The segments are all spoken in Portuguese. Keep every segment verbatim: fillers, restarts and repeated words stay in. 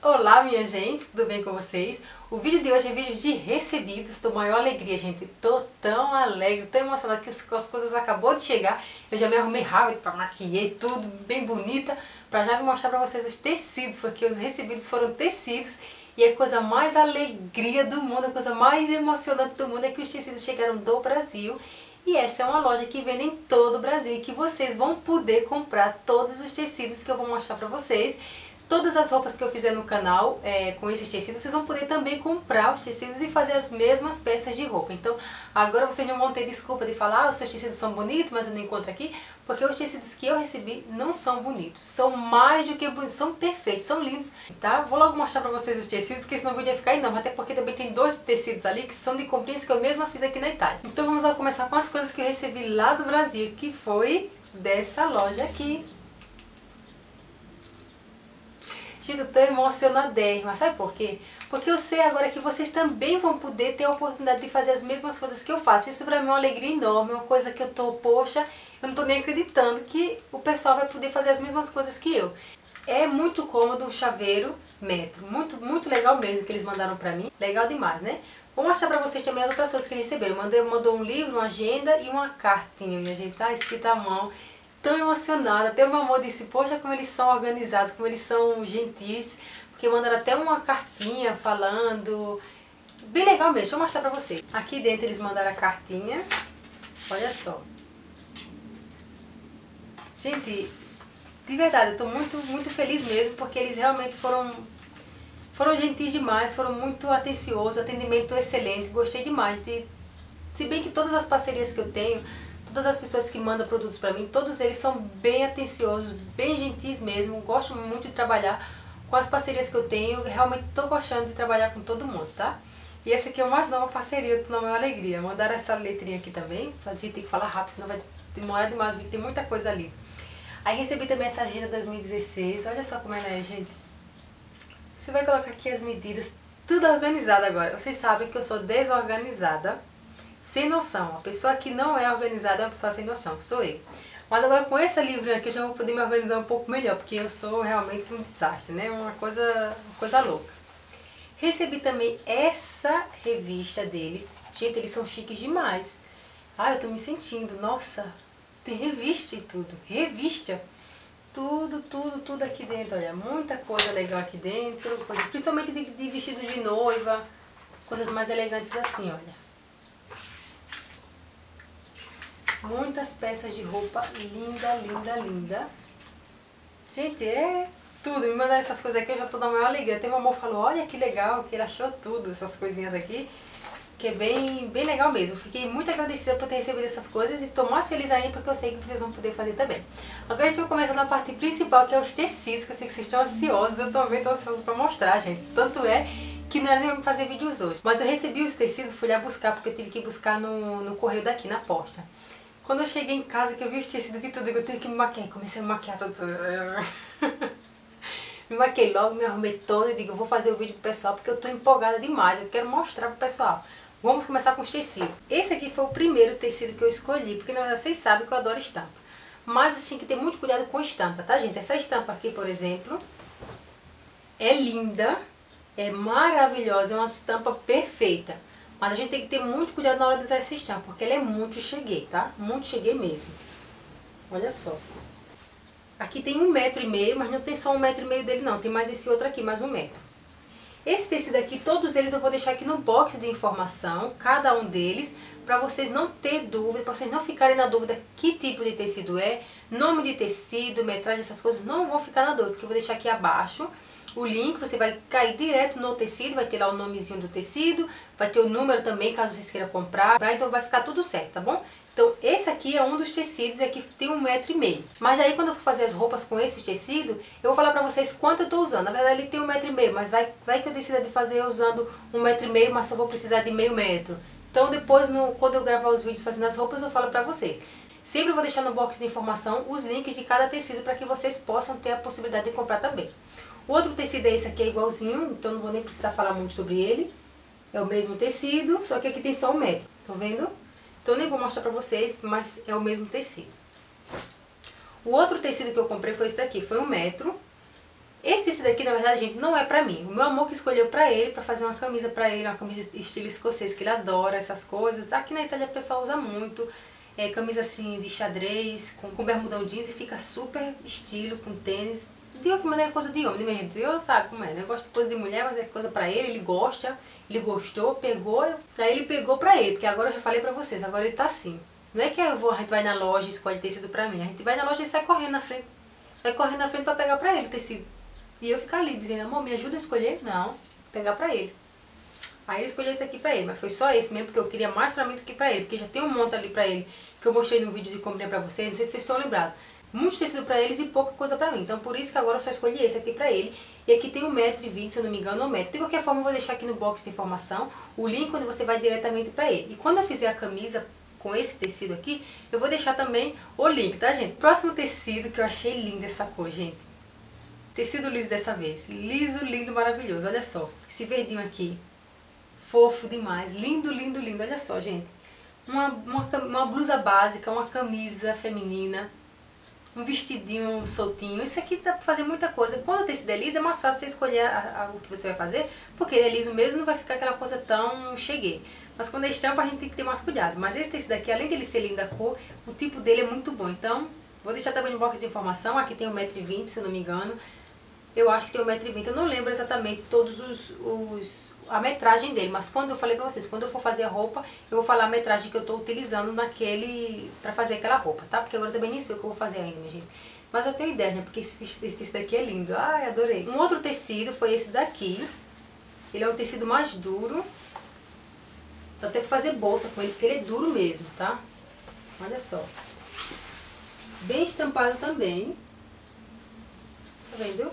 Olá, minha gente, tudo bem com vocês? O vídeo de hoje é vídeo de recebidos, tô maior alegria, gente. Tô tão alegre, tão emocionada que as coisas acabou de chegar. Eu já me arrumei rápido, pra maquiei tudo, bem bonita, pra já mostrar pra vocês os tecidos, porque os recebidos foram tecidos. E a coisa mais alegria do mundo, a coisa mais emocionante do mundo é que os tecidos chegaram do Brasil. E essa é uma loja que vende em todo o Brasil e que vocês vão poder comprar todos os tecidos que eu vou mostrar pra vocês. Todas as roupas que eu fizer no canal é, com esses tecidos, vocês vão poder também comprar os tecidos e fazer as mesmas peças de roupa. Então, agora vocês não vão ter desculpa de falar, ah, os seus tecidos são bonitos, mas eu não encontro aqui, porque os tecidos que eu recebi não são bonitos. São mais do que bonitos, são perfeitos, são lindos, tá? Vou logo mostrar pra vocês os tecidos, porque senão o vídeo ia ficar enorme, até porque também tem dois tecidos ali que são de comprinhas que eu mesma fiz aqui na Itália. Então vamos lá começar com as coisas que eu recebi lá do Brasil, que foi dessa loja aqui. Gente, eu tô emocionadérrima, sabe por quê? Porque eu sei agora que vocês também vão poder ter a oportunidade de fazer as mesmas coisas que eu faço. Isso pra mim é uma alegria enorme, uma coisa que eu tô, poxa, eu não tô nem acreditando que o pessoal vai poder fazer as mesmas coisas que eu. É muito cômodo o chaveiro metro, muito, muito legal mesmo que eles mandaram pra mim, legal demais, né? Vou mostrar pra vocês também as outras coisas que receberam. Mandei, mandou um livro, uma agenda e uma cartinha, minha gente, tá escrita à mão. Tão emocionada, até o meu amor disse, poxa, como eles são organizados, como eles são gentis, porque mandaram até uma cartinha falando, bem legal mesmo, deixa eu mostrar pra vocês. Aqui dentro eles mandaram a cartinha, olha só. Gente, de verdade, eu tô muito, muito feliz mesmo, porque eles realmente foram, foram gentis demais, foram muito atenciosos, atendimento excelente, gostei demais, de, se bem que todas as parcerias que eu tenho, todas as pessoas que mandam produtos pra mim, todos eles são bem atenciosos, bem gentis mesmo. Gosto muito de trabalhar com as parcerias que eu tenho. Realmente tô gostando de trabalhar com todo mundo, tá? E essa aqui é a mais nova parceria, eu tô na maior alegria. Mandaram essa letrinha aqui também. A gente tem que falar rápido, senão vai demorar demais, porque tem muita coisa ali. Aí recebi também essa agenda dois mil e dezesseis. Olha só como ela é, gente. Você vai colocar aqui as medidas, tudo organizado agora. Vocês sabem que eu sou desorganizada. Sem noção, a pessoa que não é organizada é uma pessoa sem noção, sou eu. Mas agora com esse livro aqui eu já vou poder me organizar um pouco melhor, porque eu sou realmente um desastre, né? Uma coisa, uma coisa louca. Recebi também essa revista deles. Gente, eles são chiques demais. Ah, eu tô me sentindo, nossa, tem revista e tudo. Revista. Tudo, tudo, tudo aqui dentro, olha, muita coisa legal aqui dentro, coisas, principalmente de, de vestido de noiva, coisas mais elegantes assim, olha. Muitas peças de roupa linda, linda, linda. Gente, é tudo. Me mandar essas coisas aqui, eu já tô na maior alegria. Até meu amor falou, olha que legal, que ele achou tudo, essas coisinhas aqui. Que é bem, bem legal mesmo. Fiquei muito agradecida por ter recebido essas coisas e tô mais feliz ainda porque eu sei que vocês vão poder fazer também. Agora a gente vai começar na parte principal, que é os tecidos, que eu sei que vocês estão ansiosos. Eu também tô ansiosa pra mostrar, gente. Tanto é que não era nem pra fazer vídeos hoje. Mas eu recebi os tecidos, fui lá buscar, porque eu tive que buscar no, no correio daqui, na posta. Quando eu cheguei em casa, que eu vi os tecidos, vi tudo, eu tive que me maquiar. Comecei a me maquiar tudo. Me maquiei logo, me arrumei toda e digo, eu vou fazer o vídeo pro pessoal porque eu tô empolgada demais, eu quero mostrar pro pessoal. Vamos começar com os tecidos. Esse aqui foi o primeiro tecido que eu escolhi, porque na verdade vocês sabem que eu adoro estampa. Mas você tem que ter muito cuidado com estampa, tá, gente? Essa estampa aqui, por exemplo, é linda, é maravilhosa, é uma estampa perfeita. Mas a gente tem que ter muito cuidado na hora de usar essa estampa, porque ela é muito cheguei, tá? Muito cheguei mesmo. Olha só. Aqui tem um metro e meio, mas não tem só um metro e meio dele não. Tem mais esse outro aqui, mais um metro. Esse tecido aqui, todos eles eu vou deixar aqui no box de informação, cada um deles, para vocês não ter dúvida, para vocês não ficarem na dúvida que tipo de tecido é, nome de tecido, metragem, essas coisas, não vão ficar na dúvida, porque eu vou deixar aqui abaixo o link, você vai cair direto no tecido, vai ter lá o nomezinho do tecido, vai ter o número também, caso vocês queiram comprar, então vai ficar tudo certo, tá bom? Então esse aqui é um dos tecidos, aqui tem um metro e meio. Mas aí quando eu for fazer as roupas com esse tecido, eu vou falar pra vocês quanto eu tô usando. Na verdade ele tem um metro e meio, mas vai, vai que eu decida de fazer usando um metro e meio, mas só vou precisar de meio metro. Então depois, no, quando eu gravar os vídeos fazendo as roupas, eu falo pra vocês. Sempre vou deixar no box de informação os links de cada tecido para que vocês possam ter a possibilidade de comprar também. O outro tecido é esse aqui, é igualzinho, então não vou nem precisar falar muito sobre ele. É o mesmo tecido, só que aqui tem só um metro, estão vendo? Então eu nem vou mostrar pra vocês, mas é o mesmo tecido. O outro tecido que eu comprei foi esse daqui, foi um metro. Esse tecido aqui, na verdade, gente, não é pra mim. O meu amor que escolheu pra ele, pra fazer uma camisa pra ele, uma camisa estilo escocês, que ele adora essas coisas. Aqui na Itália o pessoal usa muito. É, camisa assim de xadrez, com, com bermudão jeans e fica super estilo, com tênis. De qualquer maneira é coisa de homem, né, minha gente? Eu sabe como é, né? Eu gosto de coisa de mulher, mas é coisa pra ele, ele gosta, ele gostou, pegou. Aí ele pegou pra ele, porque agora eu já falei pra vocês, agora ele tá assim. Não é que eu vou, a gente vai na loja e escolhe tecido pra mim. A gente vai na loja e sai correndo na frente. Vai correndo na frente pra pegar pra ele o tecido. E eu ficar ali dizendo, amor, me ajuda a escolher? Não, pegar pra ele. Aí ele escolheu esse aqui pra ele, mas foi só esse mesmo, porque eu queria mais pra mim do que pra ele. Porque já tem um monte ali pra ele, que eu mostrei no vídeo de comprinha pra vocês, não sei se vocês estão lembrados. Muito tecido pra eles e pouca coisa pra mim. Então por isso que agora eu só escolhi esse aqui pra ele. E aqui tem um metro e vinte, se eu não me engano, ou um metro. De qualquer forma eu vou deixar aqui no box de informação o link onde você vai diretamente pra ele. E quando eu fizer a camisa com esse tecido aqui, eu vou deixar também o link, tá, gente? Próximo tecido que eu achei lindo essa cor, gente. Tecido liso dessa vez. Liso, lindo, maravilhoso. Olha só. Esse verdinho aqui. Fofo demais. Lindo, lindo, lindo. Olha só, gente. Uma, uma, uma blusa básica, uma camisa feminina, um vestidinho soltinho. Isso aqui dá pra fazer muita coisa. Quando o tecido é liso, é mais fácil você escolher a, a, o que você vai fazer, porque ele é liso mesmo, não vai ficar aquela coisa tão cheguei. Mas quando é estampa, a gente tem que ter mais cuidado. Mas esse tecido aqui, além dele ser lindo da cor, o tipo dele é muito bom. Então, vou deixar também no box de informação. Aqui tem um metro e vinte, se eu não me engano. Eu acho que tem um metro e vinte, eu não lembro exatamente todos os, os a metragem dele, mas quando eu falei pra vocês, quando eu for fazer a roupa, eu vou falar a metragem que eu tô utilizando naquele, pra fazer aquela roupa, tá? Porque agora eu também nem sei o que eu vou fazer ainda, minha gente. Mas eu tenho ideia, né? Porque esse, esse tecido aqui é lindo. Ai, adorei. Um outro tecido foi esse daqui. Ele é um tecido mais duro. Dá até pra fazer bolsa com ele, porque ele é duro mesmo, tá? Olha só. Bem estampado também. Tá vendo?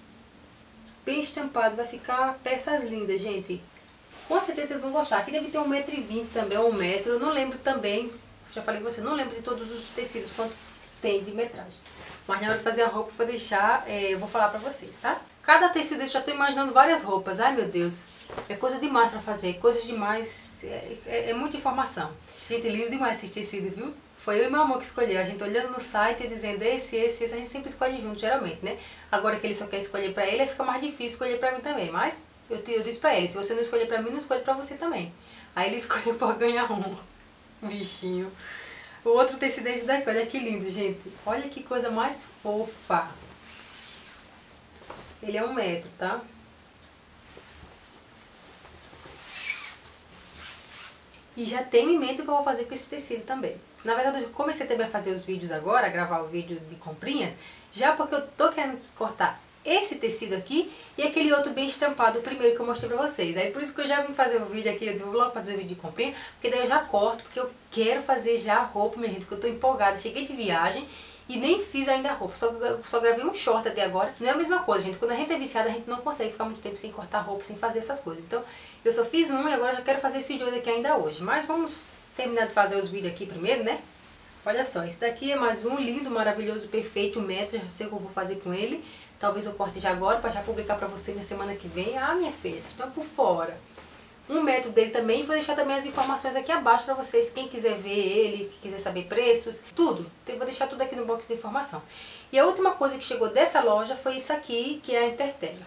Bem estampado, vai ficar peças lindas, gente. Com certeza vocês vão gostar. Aqui deve ter um metro e vinte também, ou um metro. Eu não lembro também, já falei com você, não lembro de todos os tecidos, quanto tem de metragem. Mas na hora de fazer a roupa, eu vou deixar, é, eu vou falar pra vocês, tá? Cada tecido, eu já tô imaginando várias roupas. Ai, meu Deus. É coisa demais pra fazer, coisa demais, é, é, é muita informação. Gente, lindo demais esse tecido, viu? Foi eu e meu amor que escolheu, a gente olhando no site e dizendo esse, esse, esse, a gente sempre escolhe junto, geralmente, né? Agora que ele só quer escolher pra ele, aí fica mais difícil escolher pra mim também, mas eu, eu disse pra ele, se você não escolher pra mim, não escolhe pra você também. Aí ele escolheu pra ganhar um, bichinho. O outro tecido é esse daqui, olha que lindo, gente. Olha que coisa mais fofa. Ele é um metro, tá? E já tenho em mente o que eu vou fazer com esse tecido também. Na verdade, eu comecei também a fazer os vídeos agora, a gravar o vídeo de comprinhas, já porque eu tô querendo cortar esse tecido aqui e aquele outro bem estampado, o primeiro que eu mostrei pra vocês. Aí por isso que eu já vim fazer o vídeo aqui, eu disse, vou logo fazer o vídeo de comprinha, porque daí eu já corto, porque eu quero fazer já a roupa, minha gente, porque eu tô empolgada. Cheguei de viagem e nem fiz ainda a roupa, só, só gravei um short até agora. Não é a mesma coisa, gente. Quando a gente é viciada, a gente não consegue ficar muito tempo sem cortar roupa, sem fazer essas coisas. Então, eu só fiz um e agora já quero fazer esse dois aqui ainda hoje. Mas vamos terminar de fazer os vídeos aqui primeiro, né? Olha só, esse daqui é mais um lindo, maravilhoso, perfeito, um metro, já sei o que eu vou fazer com ele. Talvez eu corte já agora para já publicar pra vocês na semana que vem. Ah, minha filha, vocês estão por fora. Um metro dele também, vou deixar também as informações aqui abaixo pra vocês, quem quiser ver ele, quem quiser saber preços, tudo. Então, vou deixar tudo aqui no box de informação. E a última coisa que chegou dessa loja foi isso aqui, que é a Intertela.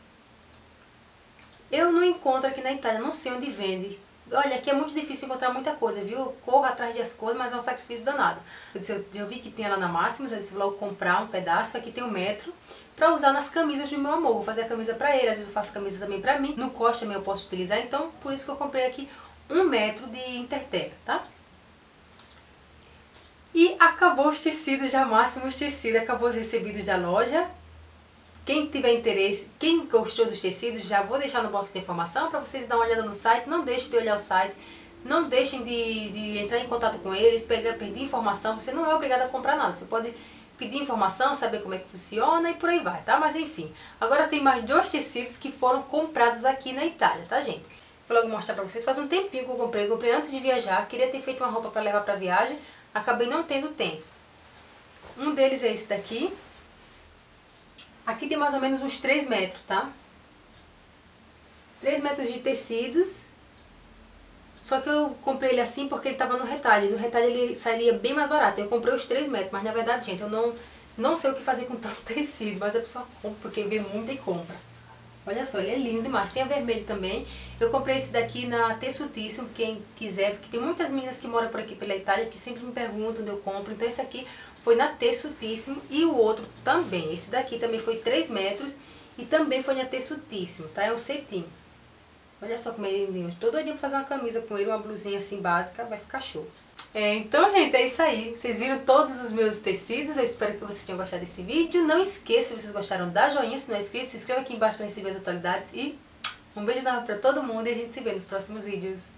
Eu não encontro aqui na Itália, não sei onde vende. Olha, aqui é muito difícil encontrar muita coisa, viu? Corro atrás das coisas, mas é um sacrifício danado. Eu, disse, eu, eu vi que tinha lá na Máximos, eu disse, vou logo comprar um pedaço, aqui tem um metro, pra usar nas camisas do meu amor. Vou fazer a camisa pra ele, às vezes eu faço camisa também pra mim. No coste também eu posso utilizar, então por isso que eu comprei aqui um metro de Intertela, tá? E acabou os tecidos, já Máximos tecidos, acabou os recebidos da loja. Quem tiver interesse, quem gostou dos tecidos, já vou deixar no box de informação para vocês darem uma olhada no site. Não deixem de olhar o site, não deixem de, de entrar em contato com eles, pegar, pedir informação. Você não é obrigado a comprar nada, você pode pedir informação, saber como é que funciona e por aí vai, tá? Mas enfim, agora tem mais dois tecidos que foram comprados aqui na Itália, tá, gente? Vou logo mostrar pra vocês, faz um tempinho que eu comprei, eu comprei antes de viajar, queria ter feito uma roupa para levar pra viagem, acabei não tendo tempo. Um deles é esse daqui. Aqui tem mais ou menos uns três metros, tá? três metros de tecidos. Só que eu comprei ele assim porque ele tava no retalho. No retalho ele sairia bem mais barato. Eu comprei os três metros, mas na verdade, gente, eu não, Não sei o que fazer com tanto tecido, mas a pessoa compra porque vê muito e compra. Olha só, ele é lindo demais. Tem a vermelho também. Eu comprei esse daqui na Tessutíssimo, quem quiser, porque tem muitas meninas que moram por aqui pela Itália que sempre me perguntam onde eu compro. Então esse aqui foi na Tessutíssimo e o outro também. Esse daqui também foi três metros e também foi na Tessutíssimo, tá? É um cetim. Olha só como ele é lindo. Tô doidinha pra fazer uma camisa com ele, uma blusinha assim básica, vai ficar show. É, então, gente, é isso aí. Vocês viram todos os meus tecidos. Eu espero que vocês tenham gostado desse vídeo. Não esqueça, se vocês gostaram, dá joinha. Se não é inscrito, se inscreva aqui embaixo para receber as atualidades. E um beijo enorme pra todo mundo e a gente se vê nos próximos vídeos.